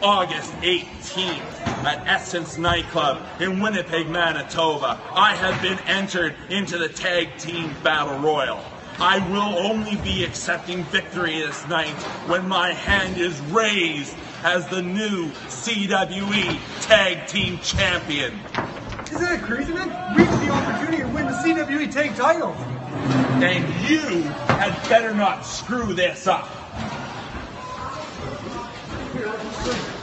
August 18th at Essence Nightclub in Winnipeg, Manitoba, I have been entered into the Tag Team Battle Royal. I will only be accepting victory this night when my hand is raised as the new CWE Tag Team Champion. Isn't that crazy, man? We have the opportunity to win the CWE Tag title. And you had better not screw this up. Here,